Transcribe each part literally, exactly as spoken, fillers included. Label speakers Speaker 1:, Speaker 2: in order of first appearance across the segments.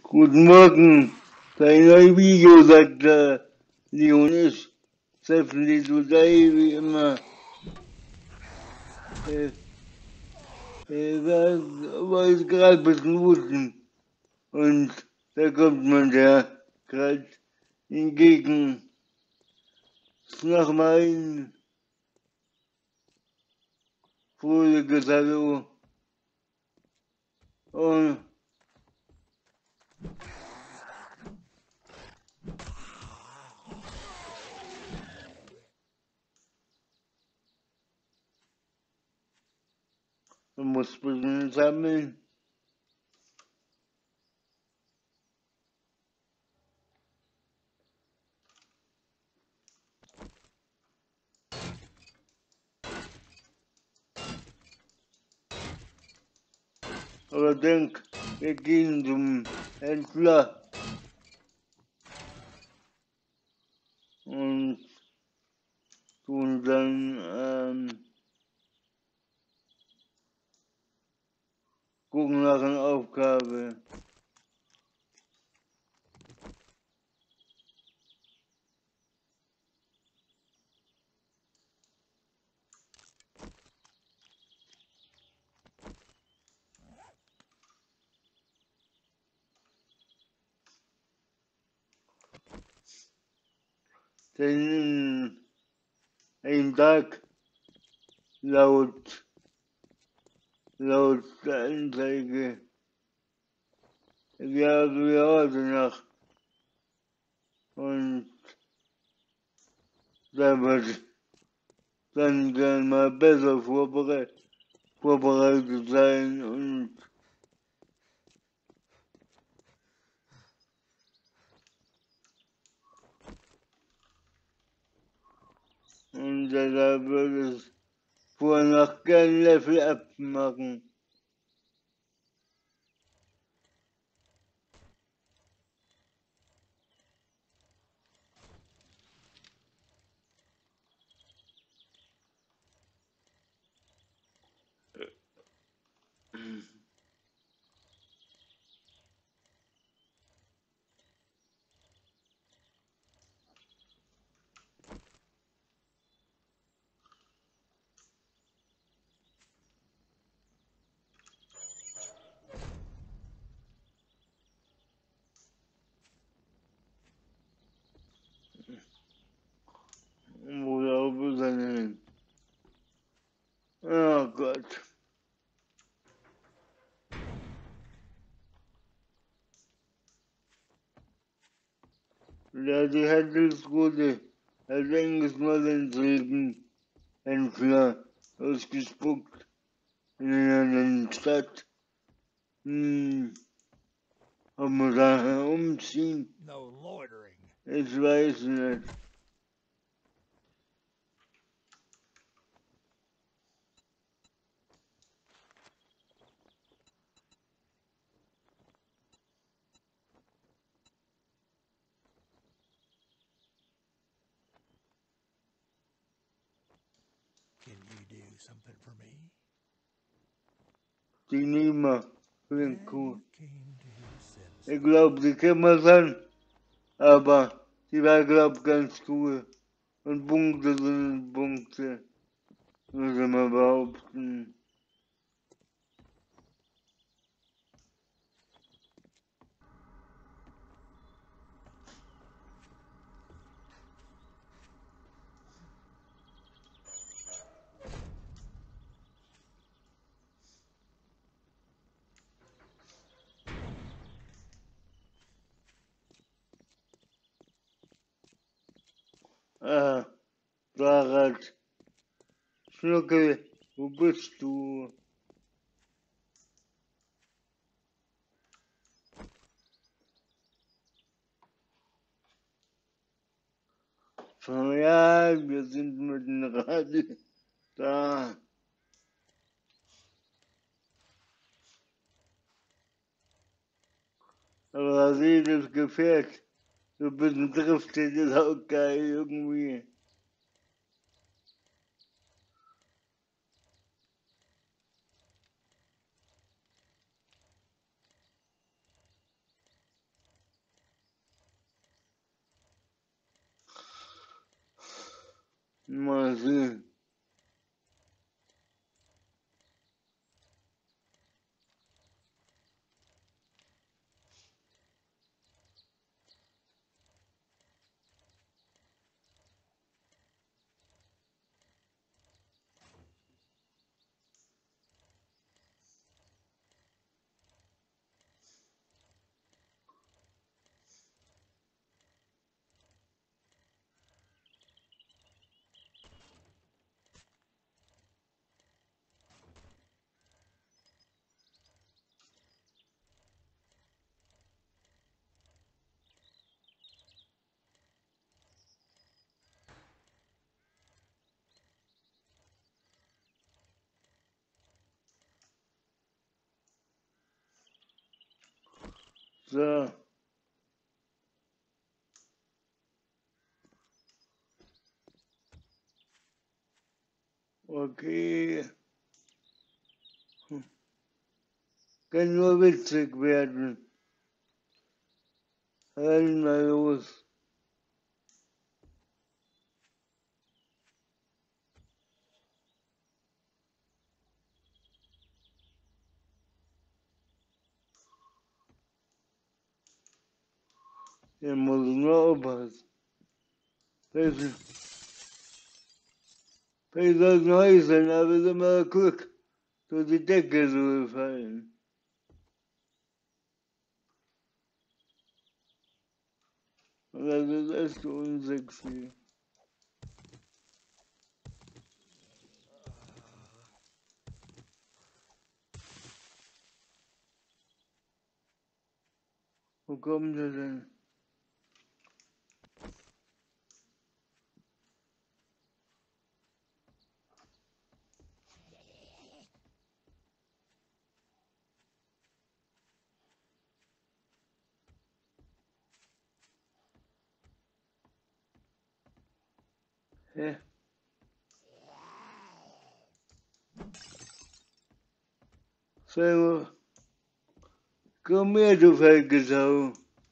Speaker 1: Guten Morgen. Dein neues Video, sagt der Leon ist. Safely Today, wie immer. Äh, äh, wollte gerade ein bisschen wussten. Und da kommt man der gerade entgegen. Nochmal ein fröhliches Hallo. Und man muss ein bisschen sammeln. Aber denk, wir gehen zum Händler und tun dann ähm, gucken nach einer Aufgabe. Denn ein Tag laut, laut der Anzeige, ja, wie heute Nacht. Und da wird dann gern mal besser vorbereitet, vorbereitet sein und, und deshalb würde es vorher noch gern Level abmachen. Oder auch sein. Oh Gott. Ja, die Handelsquote hat längst mal den selben Händler ausgespuckt in einer anderen Stadt. Hm, ob wir daher umziehen?
Speaker 2: No loitering.
Speaker 1: Ich weiß nicht.
Speaker 2: Can you do something for me?
Speaker 1: Die Nehmer
Speaker 2: Now
Speaker 1: klingt cool.
Speaker 2: you came to your senses.
Speaker 1: Ich glaube, die kennen wir dann, aber die war, glaube ich, ganz cool. Und Punkte sind Punkte, würde man behaupten. Ah, Fahrrad. Schnuckel, wo bist du? So, ja, wir sind mit dem Rad da. Aber jedes Gefährt, so ein bisschen driftet, ist auch geil irgendwie. Mal sehen. So. Okay. Kann nur witzig werden. Halt mal los. Der muss nur aufpassen. Vielleicht, vielleicht soll es neu sein, aber es ist immer Glück. So die Decke so gefallen. Und das ist echt so unsexy. Wo kommt der denn? Hä? Selber. Komm her, du feige Sau.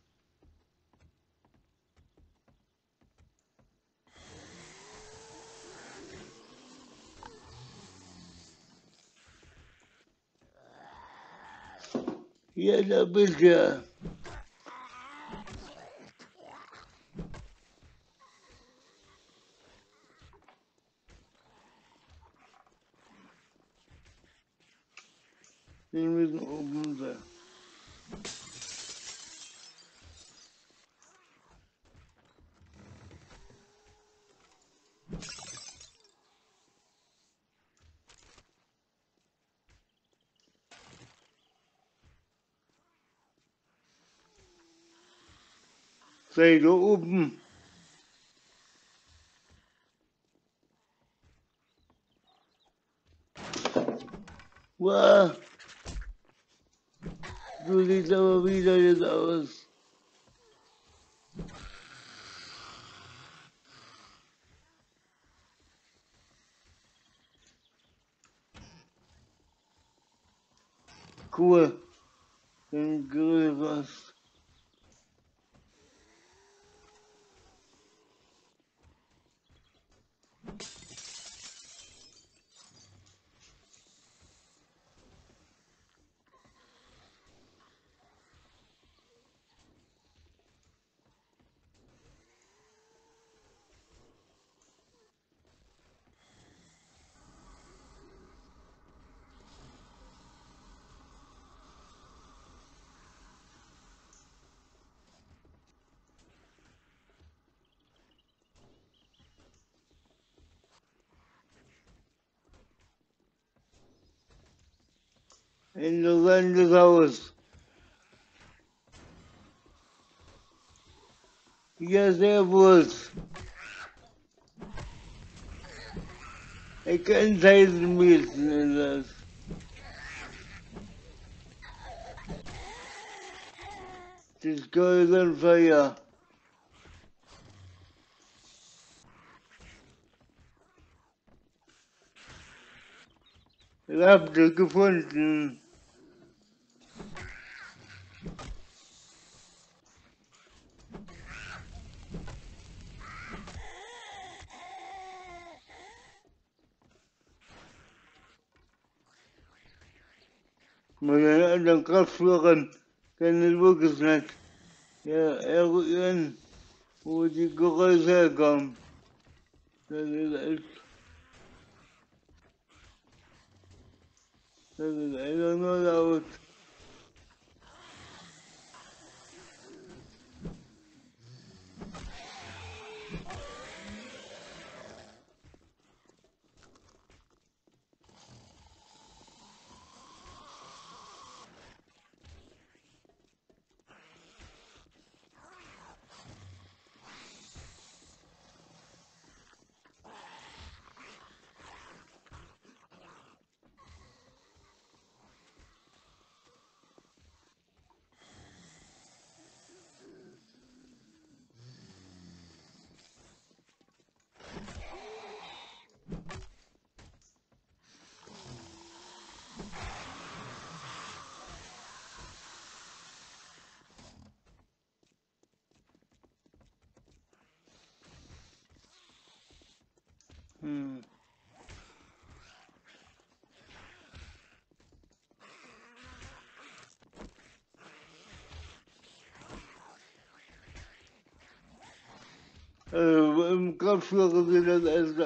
Speaker 1: Ja, da bist du ja. Wir müssen oben sein. Sei da oben. Wow. Du siehst aber wieder jetzt aus. Cool. Den Grill was. Interessantes Haus. Ja, servus. Ich kann heißen müssen in das. Das Golden Feuer. Ich hab das gefunden. mit den anderen Kraftführern kann es wirklich nicht ja, eruieren, wo die Geräusche herkommen. Das ist echt, das ist einfach nur laut. Hm. Also im Kopfhörer sieht das erst,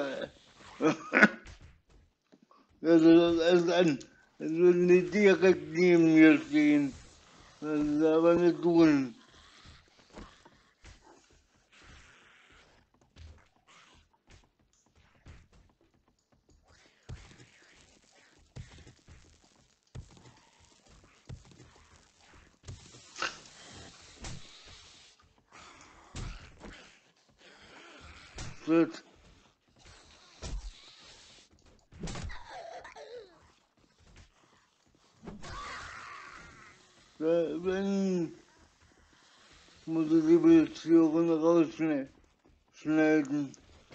Speaker 1: das ist erst an, als würden die direkt neben mir stehen. Das ist aber nicht tun. Gut. Wenn muss ich die Beziehungen rausschneiden.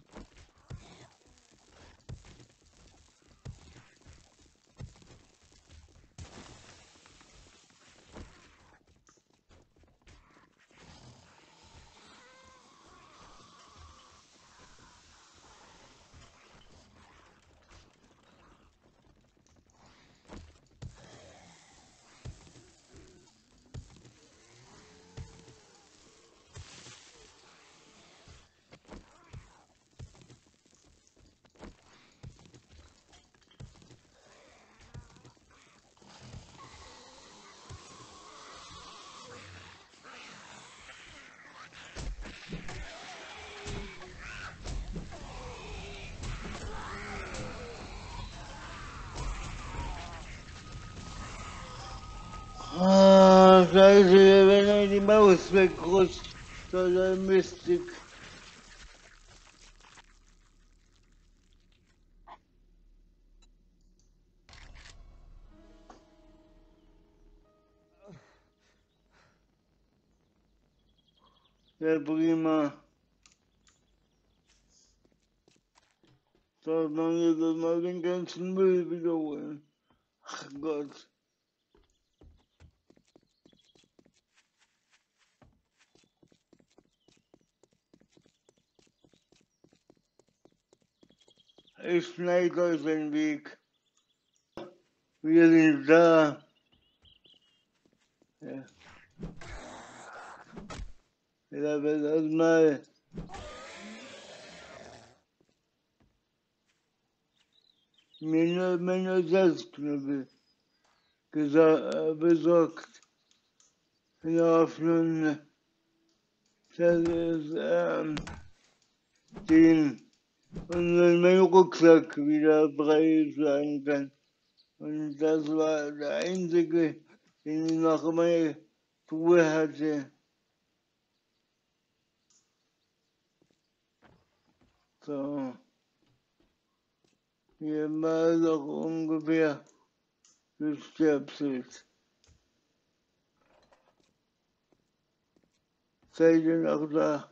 Speaker 1: Ah, scheiße, wenn er die Maus wegrutscht, total Mystik. Ja, prima. Sollte man jetzt mal den ganzen Müll wiederholen. Ach Gott. Ich schneide euch den Weg. Wir sind da. Ja. Da wird erstmal mir nur meine Ersatzknüppel besorgt. In der Hoffnung, dass es ähm, den und dann mein Rucksack wieder freischlagen kann. Und das war der einzige, den ich noch in meiner Truhe hatte. So, hier war doch ungefähr gestöpselt. Seid ihr noch da?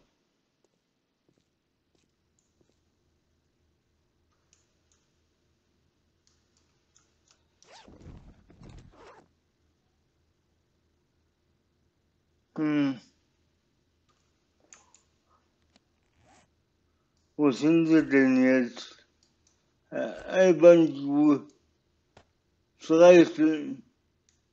Speaker 1: Hm. Wo sind sie denn jetzt? Äh, Albern zu streichen.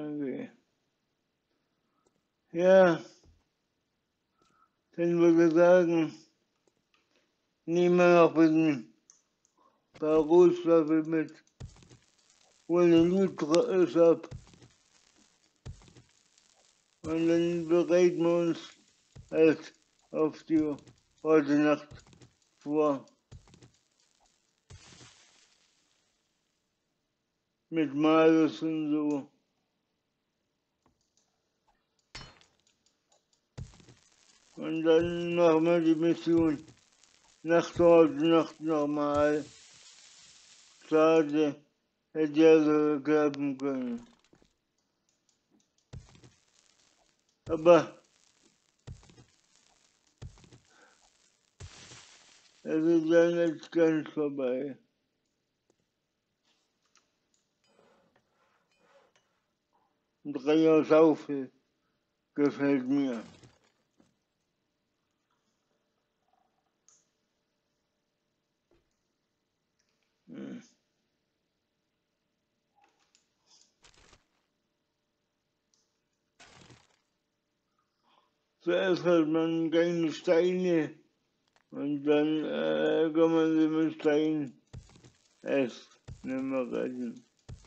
Speaker 1: Okay. Ja, dann würde ich sagen, nehmen wir noch ein paar Rohstoffe mit, holen den Loot ab und dann bereiten wir uns halt auf die heute Nacht vor. Mit Malus und so. Und dann machen wir die Mission Nacht heute Nacht nochmal. Schade, hätte ja so klappen können. Aber es ist ja nicht ganz vorbei. Dreier Saufe gefällt mir. Hm. Zuerst hat man kleine Steine und dann äh, kann man sie mit Steinen erst nicht mehr retten.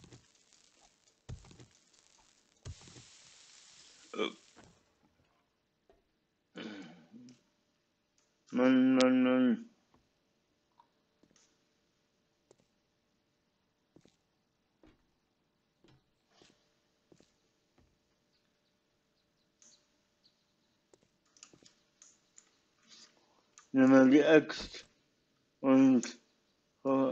Speaker 1: Mann, Mann, Mann. Nimm mal die Axt und oh,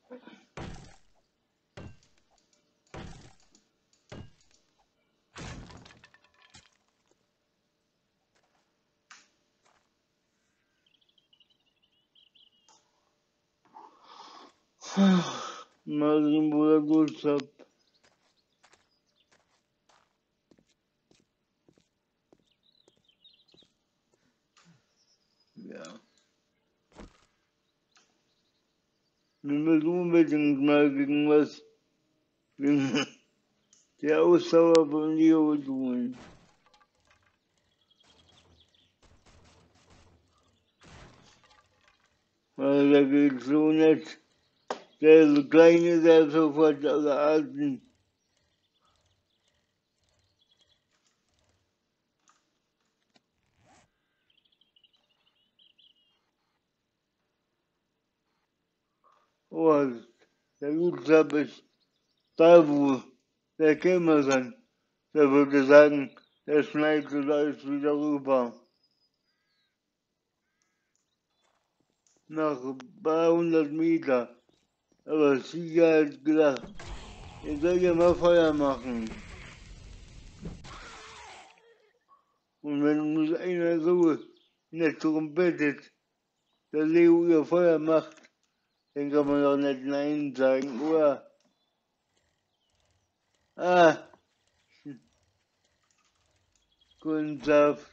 Speaker 1: mal sehen, wo er durch hat. Ja. Wir müssen unbedingt mal gegen was, gegen die Ausdauer von Leo tun. Weil da geht so nicht. Der so kleine, der sofort alle Arten. Oh, der Lutsab ist da, wo der Kämmer sein. Der würde sagen, der schneidet alles wieder rüber. Nach ein paar hundert Meter. Aber Sieger hat gedacht, ihr sollt ja mal Feuer machen. Und wenn uns einer so nicht darum bittet, dass Leo ihr Feuer macht, dann kann man doch nicht Nein sagen, oder? Ah, Kunstsaft.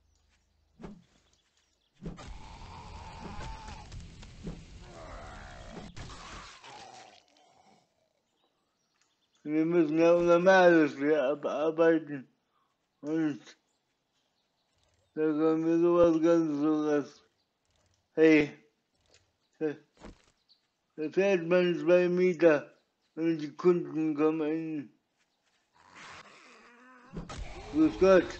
Speaker 1: Wir müssen ja unser Malus abarbeiten. Und da kommen wir sowas ganz sowas. Hey, da, da fährt man zwei Meter und die Kunden kommen in. Grüß Gott.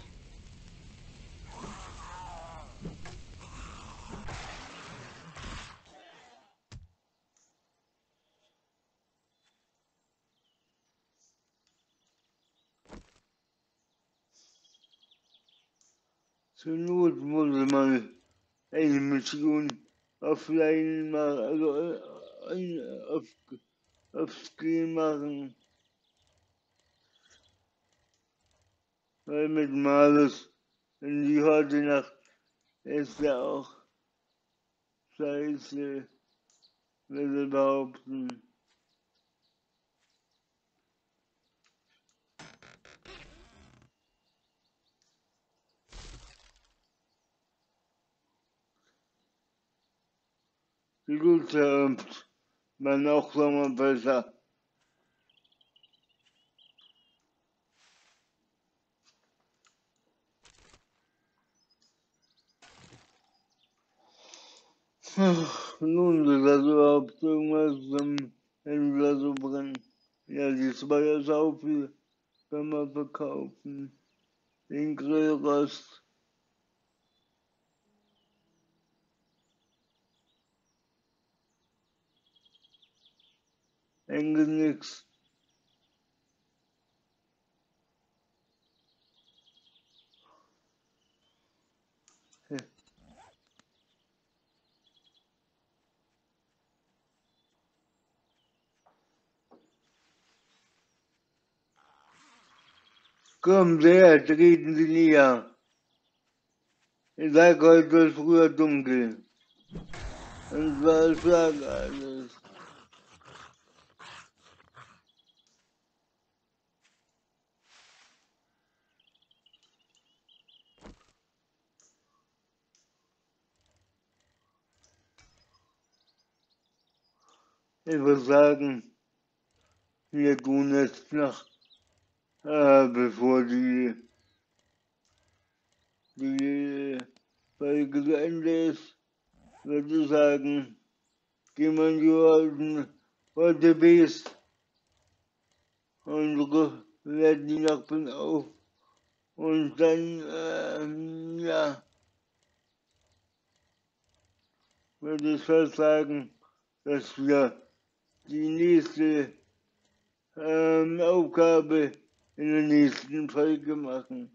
Speaker 1: Zur Not muss man eine Mission offline machen, also äh, auf, auf Screen machen. Weil mit Malus, wenn die heute Nacht ist ja auch scheiße, würde ich behaupten. Die Luther man auch nochmal besser. Ach, lohnt sich das überhaupt irgendwas zum Händler zu bringen? Ja, die zwei Schaufel kann man verkaufen. Den Grillrost. Eigentlich nix. Kommen Sie her, treten Sie näher. Ich sag heute wird früher dunkel. Und was sagt alles? Ich würde sagen, wir tun jetzt noch, äh, bevor die, die Folge zu Ende ist, würde ich sagen, gehen wir in die Holden, heute Beast und werden die Nachbarn auf. Und dann, ähm, ja, würde ich fast sagen, dass wir die nächste ähm, Aufgabe in der nächsten Folge machen.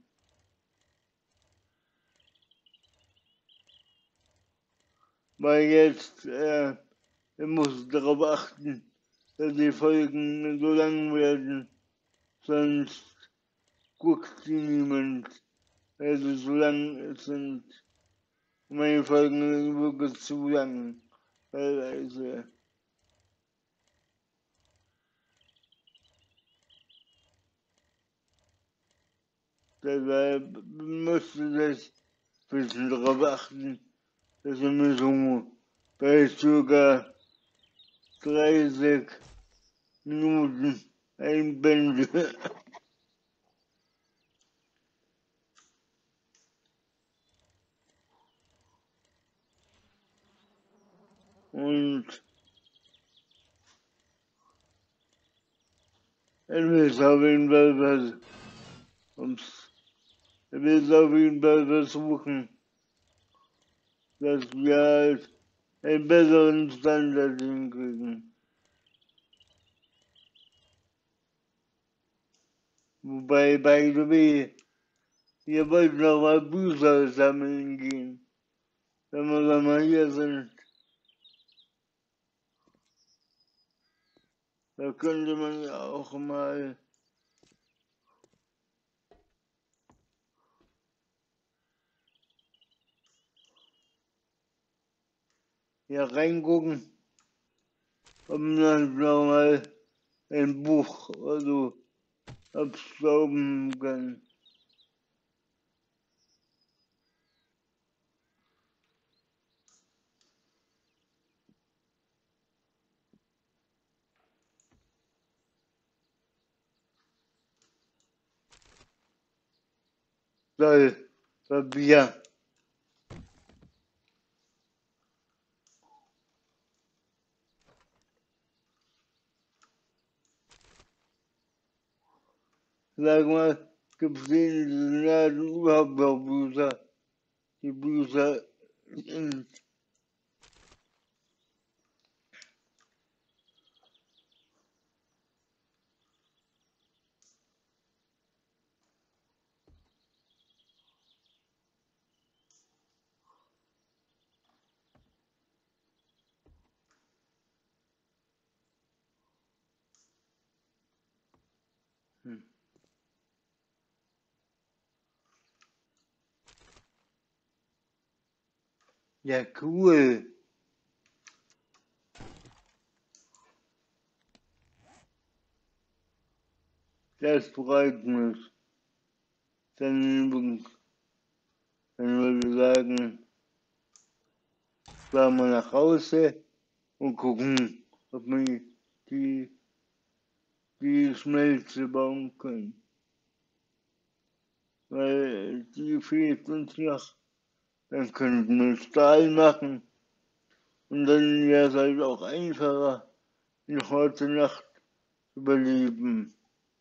Speaker 1: Weil jetzt, äh, ich muss darauf achten, dass die Folgen so lang werden, sonst guckt sie niemand. Also so lang sind meine Folgen wirklich zu lang, teilweise. Deshalb musste ich ein bisschen darauf achten, dass ich mir so bei sogar dreißig Minuten einbände. Und ich will auf jeden Fall was, ups, ich will auf jeden Fall versuchen, dass wir halt einen besseren Standard hinkriegen. Wobei, by the way, wir wollten noch mal Bücher sammeln gehen, wenn wir dann mal hier sind. Da könnte man ja auch mal hier reingucken, ob man dann noch mal ein Buch oder so abstauben kann. Soll, Papier. Sag mal, gibt es in diesem Laden überhaupt noch Bücher? Die Bücher sind, hm. Ja, cool. Das freut mich. Dann übrigens, dann würde ich sagen, fahren wir nach Hause und gucken, ob wir die, die Schmelze bauen können. Weil die fehlt uns noch. Dann könnten wir Stahl machen Und dann wäre es halt auch einfacher, in heute Nacht zu überleben.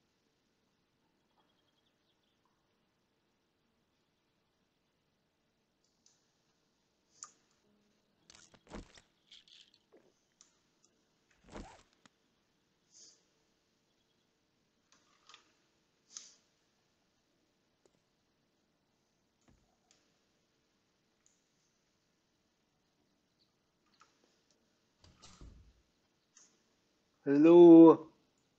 Speaker 1: Hallo?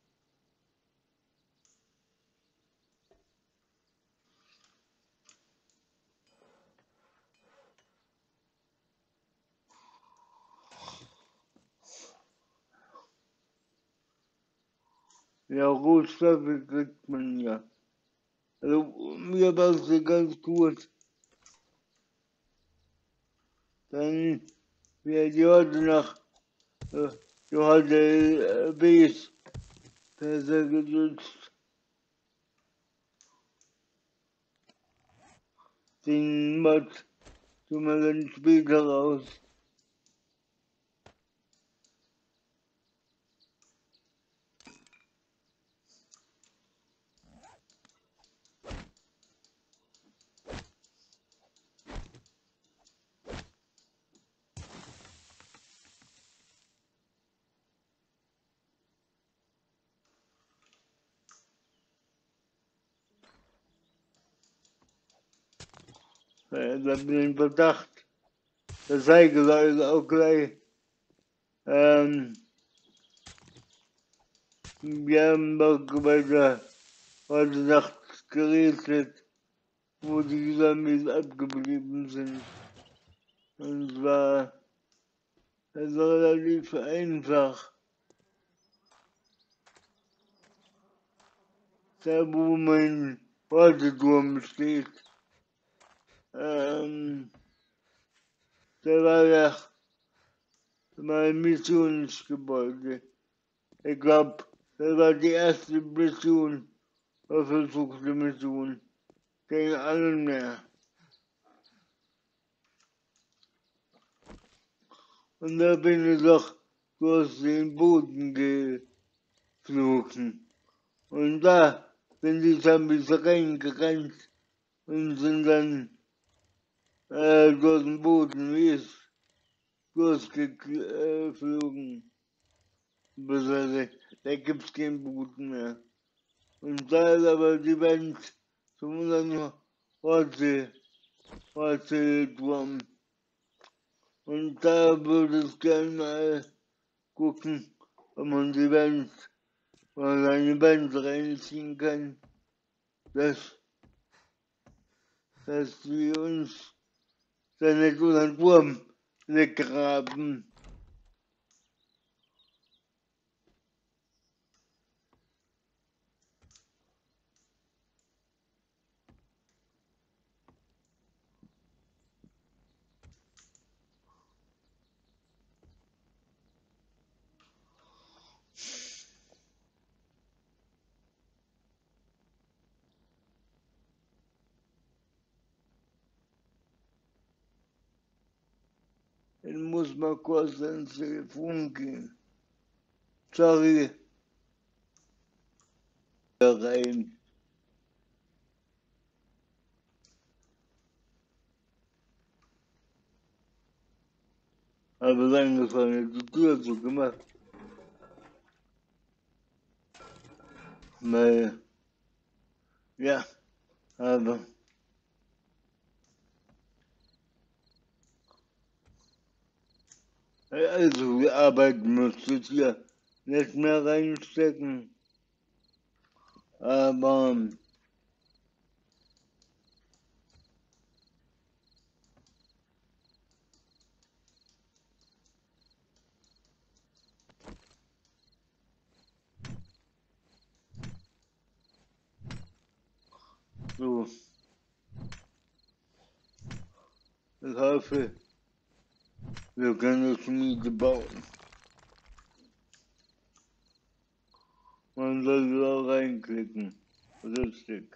Speaker 1: Ja, Rohstoffe kriegt man ja. Also mir war es ja ganz gut. Dann wäre die heute Nacht, äh, die heute äh, Base besser genutzt. Den Mod tun wir dann später raus. Äh, da bin ich Verdacht. Das zeige ich euch auch gleich. Ähm, wir haben noch weiter heute Nacht gerätselt, wo die Zombies abgeblieben sind. Und zwar, das ist relativ einfach. Da wo mein Warteturm steht, ähm, da war ja mein Missionsgebäude. Ich glaube, das war die erste Mission, oder versuchte Mission, gegen alle mehr. Und da bin ich doch durch den Boden geflogen. Und da sind die Zombies reingerannt und sind dann äh, durch den Boden wie es durchgeflogen. Beziehungsweise, da gibt's keinen Boden mehr. Und da ist aber die Wand zum unseren Orte, Orte-Turm. Und da würde ich gerne mal gucken, ob man die Wand oder eine Wand reinziehen kann, dass, dass wir uns dann nicht unseren Turm weggraben. Ich muss mal kurz ans Telefon gehen. Sorry, da rein. Habe angefangen, die Tür zu gemacht. Weil, ja, aber, also die Arbeit müsste ich hier nicht mehr reinstecken. Aber, so, ich hoffe, wir können eine Schmiede bauen. Man soll da reinklicken. Richtig.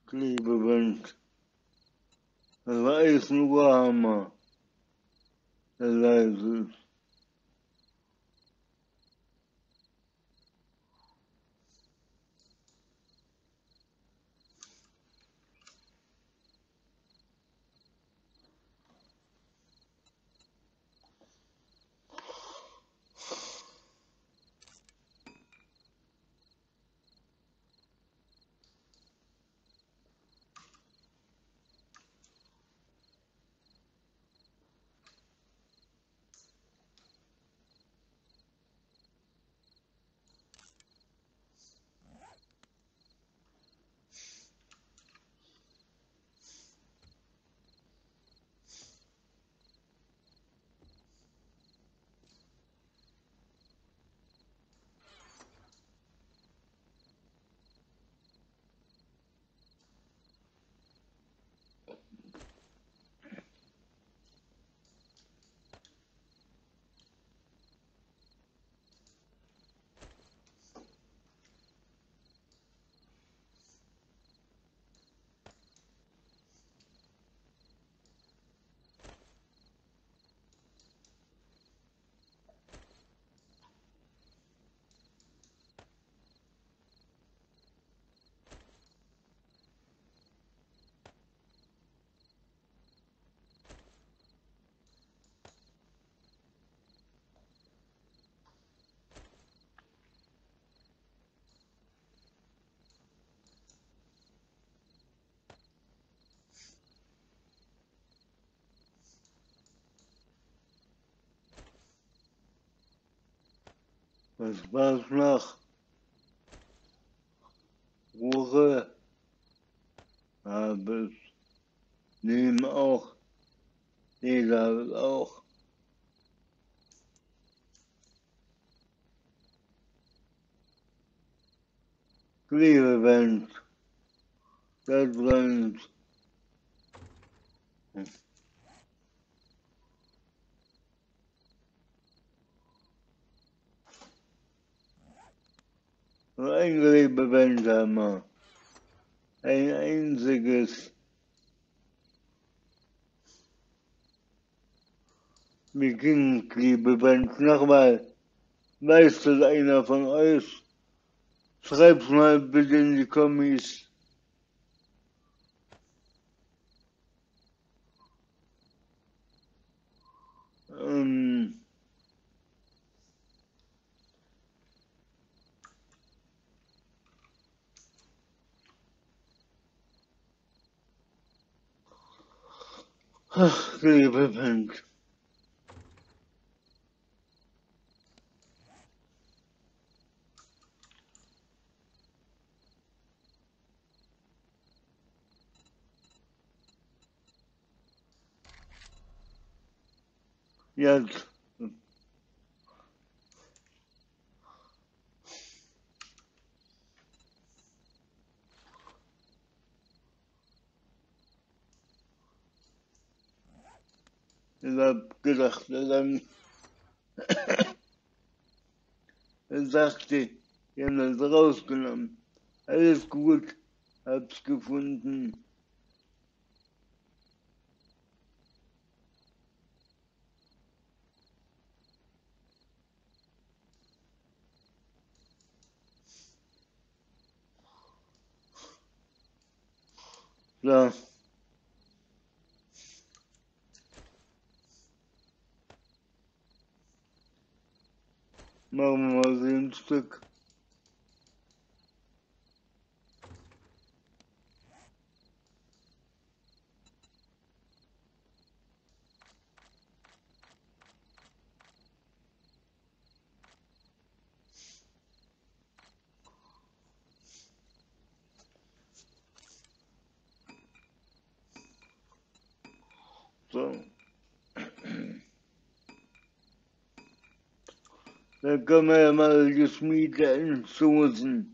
Speaker 1: Klebeband. Das war alles nur Hammer. Der leise ist. Das war's nach Ruhe. Aber nehmen auch. Jeder auch. Klebeband. Da dran. Nur ein Klebeband haben wir. Ein einziges. Wiking-Klebeband. Nochmal. Weiß das einer von euch? Schreibt's mal bitte in die Kommis. Ähm, ach, Klebeband. Jetzt. Ich hab gedacht, dann sagte, die haben das rausgenommen. Alles gut, hab's gefunden. So, machen wir mal ein Stück. So. Dann können wir ja mal die Schmiede entstoßen.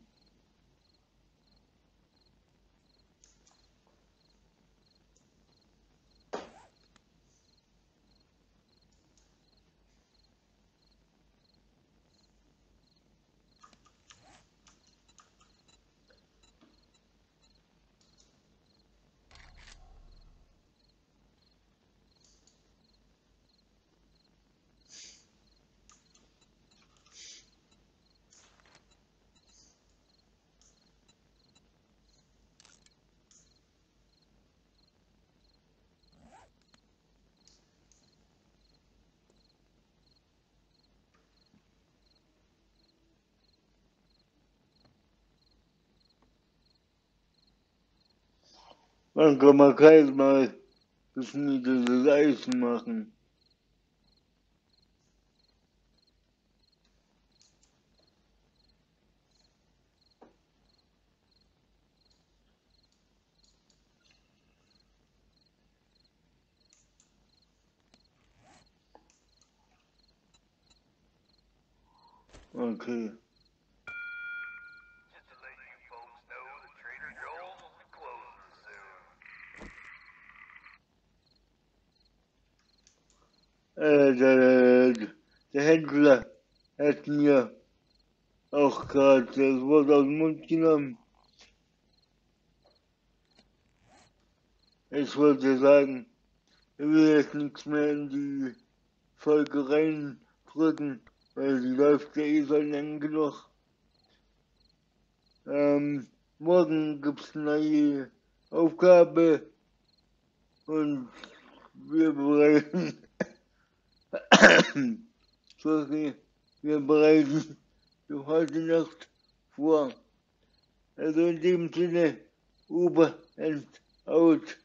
Speaker 1: Dann kann man kein Mal geschmiedetes Eisen machen. Okay.
Speaker 3: Just to let you folks know that Trader Joel's will be closing soon.
Speaker 1: Äh, der, der Händler hat mir auch gerade das Wort aus dem Mund genommen. Ich wollte sagen, ich will jetzt nichts mehr in die Folge reindrücken, weil die läuft ja eh schon lang genug. Ähm, morgen gibt's eine neue Aufgabe und wir bereiten, sorry, wir bereiten für heute Nacht vor. Also in dem Sinne, Uber and out.